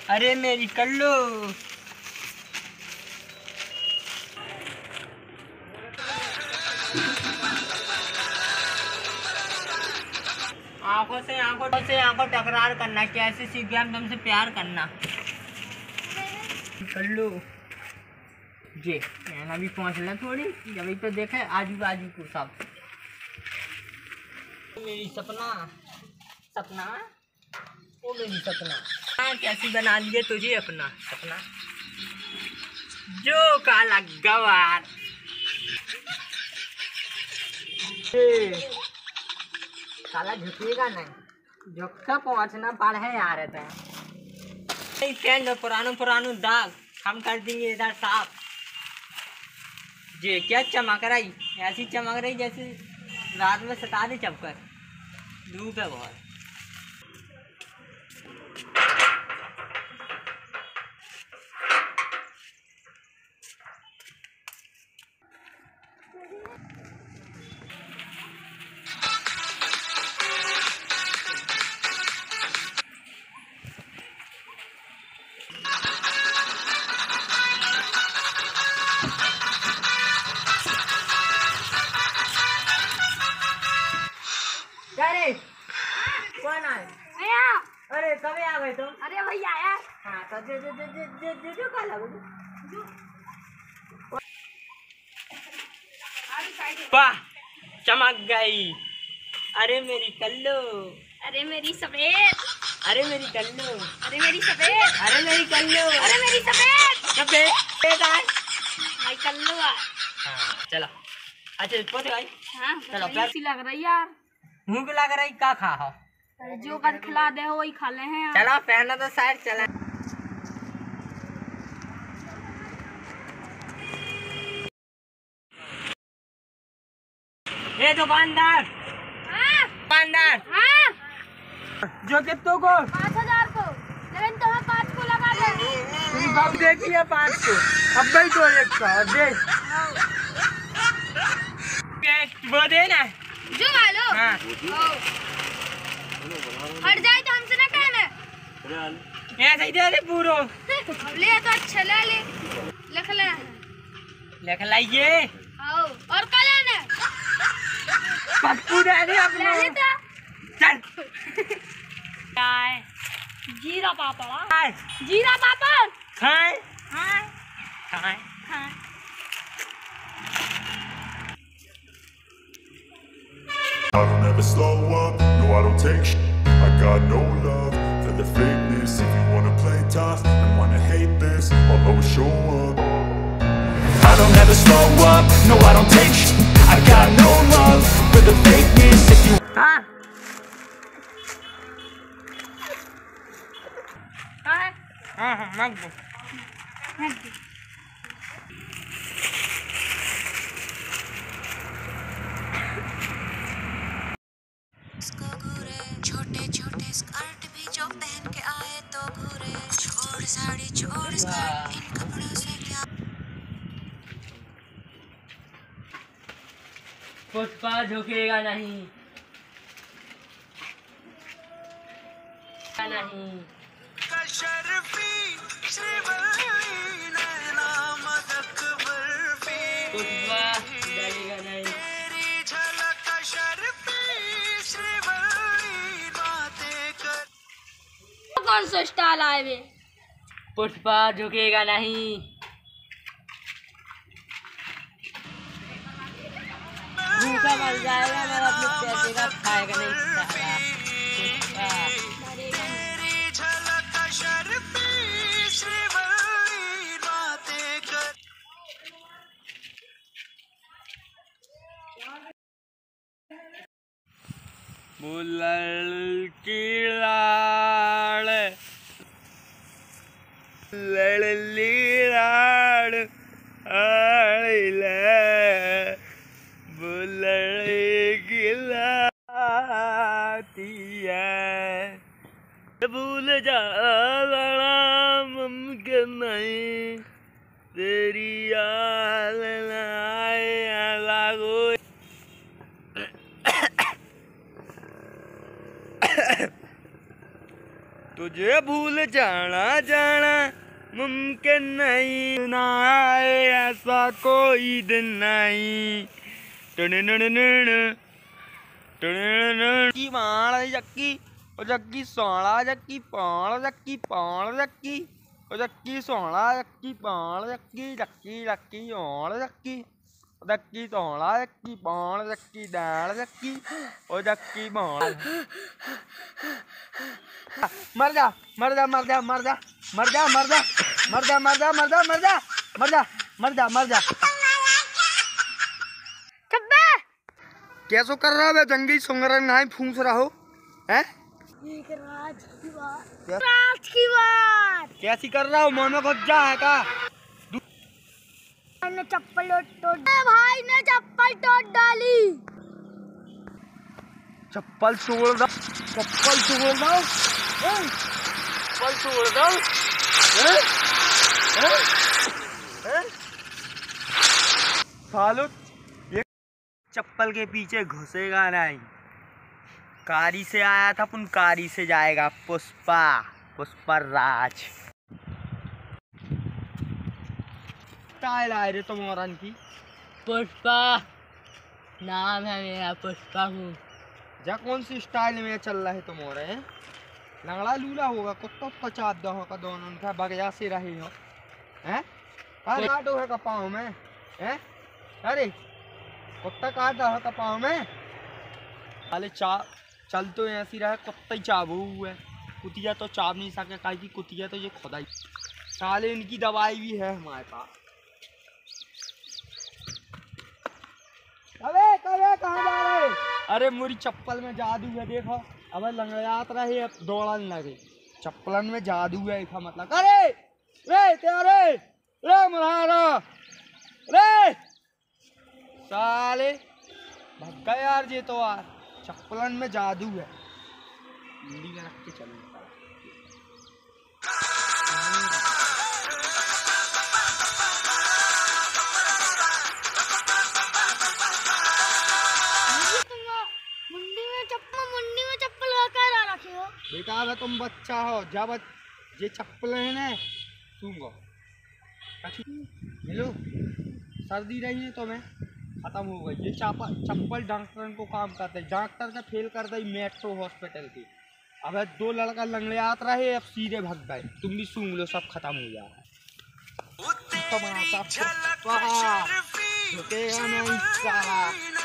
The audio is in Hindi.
अरे मेरी कल्लू। आंखों टकरार करना, कैसे सीख गया तुमसे प्यार करना। कल्लू जी मैंने भी पहुँच ला थोड़ी, जब तो देखे आजू बाजू को सब। मेरी सपना सपना ओ मेरी सपना, हाँ कैसी बना लिए तुझे अपना सपना, जो काला गवार। काला झुकेगा नहीं, झुकता पहुंचना पड़े आ रहे थे। पुरानो दाग हम कर देंगे इधर साफ। जी क्या चमक रही, ऐसी चमक रही जैसे रात में सितारे चमकर। धूप है बहुत। अरे कौन आए? अरे कब आ गए तुम? अरे भैया आया। हाँ तो जो कल वाह चमक गई। अरे मेरी कल्लू, अरे मेरी सफेद, अरे मेरी कल्लू, अरे मेरी सफेद, अरे मेरी कल्लू, अरे मेरी सफेद सफेद आए। भाई कल्लू आ। हाँ चलो अच्छा पहुंच गई। हाँ चलो ऐसी लग रही यार। भूख लग रही का खा हो? जो कद खिला दे हो वही खा ले हैं। चलो पहना तो साइड चला। ए दुकानदार, दुकानदार जो कितनों को? 5000 को, लेकिन तुम्हें 5 को लगा दे। तेरी बाप देख लिया 5 को, अब भाई तो एक का देख वो दे ना जो वालो। हाँ हट जाए तो हमसे ना कहना। ऐसे ही दे दे पूरो। ले तो अच्छा ले ले, लिख ले। लिख लाइए आओ और क्या लेना? पप्पू दे दे अपना। ले तो चल जीरा पापड़। खाए जीरा पापड़ खाए हाँ खाए। हाँ। I don't ever slow up, no I don't take shit. I got no love for the fakeness. If you wanna play tough and wanna hate this, I'll always show up. I don't ever slow up, no I don't take shit. I got no love for the fakeness. If you हाँ हाँ हाँ मत दो। छोटे छोटे स्कर्ट भी जो पहन के आए तो घूरे। छोड़ साड़ी छोड़ स्कर्ट, इन कपड़ों से क्या। पुष्पा झुकेगा नहीं, नहीं पुष्पा डरेगा नहीं। कौन सा स्टाइल आए वे? पुष्पा झुकेगा नहीं। भूखा मर जाएगा मगर अपने पैसे का खाएगा नहीं साला। वो लड़की लाड़ लड़ली लाड़ आड़िले वो लड़की लाती है। भूल जा मुमकिन नहीं तेरी याद आए लागो। तुझे भूल जाना जाना मुमकिन नहीं, ना आए ऐसा कोई दिन नहीं। की माण जक्की ओ जक्की सोना जक्की पाण जक्की पाण जक्की ओ जक्की सोना जक्की पाण जक्की जक्की जक्की ओण जक्की जक्की सोना जक्की पाण जक्की डाल जक्की ओ जक्की पाण। मर जा मर जा मर जा मर जा मर जा मर जा मर जा मर जा मर जा मर जा मर जा मर जा मर जा। कैसो कर रहा है जंगली सुंगरा नहीं फूंस रहा हो हैं? राज की बात कैसी कर रहा हो मन में घुस जा है का? ने चप्पल तोड़ भाई ने चप्पल तोड़ डाली। चप्पल तोड़ दो चप्पल तोड़ दो चप्पल तोड़ दो सालो ये चप्पल के पीछे घुसेगा नहीं। कारी से आया था पुन कारी से जाएगा। पुष्पा पुष्पा राज स्टाइल आए रे तुम्हारा की। पुष्पा नाम है मेरा, पुष्पा हूँ। जा कौन सी स्टाइल में चल रहा है तुम्हारे? लंगड़ा लूला होगा कुत्ता पचात दो का दोनों का बगया से रहे हो हैं? काटो है का पाँव में हैं? अरे कुत्ता काट रहा का पाँव में। अरे चल तो ऐसी रहा कुत्ता ही चाबू है। कुतिया तो चाब नहीं सके काहे की कुतिया तो ये खुदा ही। साले इनकी दवाई भी है हमारे पास। अबे कहाँ जा रहे? अरे मेरी चप्पल में जादू है देखो। अब लंगड़ात रहे अब दौड़ने लगे। चप्पलन में जादू है इसका मतलब। अरे रे तेरे रे मुरारा रे साले भग गए यार। ये तो यार चप्पलन में जादू है। मुंडी में रख के चलने मुंडी में चप्पल लगा रखे हो बेटा। अब तुम बच्चा हो जब ये चप्पल है ना सूंघो हेलो सर्दी रही है तो मैं खत्म हो गई। ये चप्पल डॉक्टर को काम करते हैं। डॉक्टर का फेल कर दे मेट्रो हॉस्पिटल की। अब दो लड़का लंगड़ात रहे अब सीधे भग गए। तुम भी सूंघ लो सब खत्म हो जा रहा है।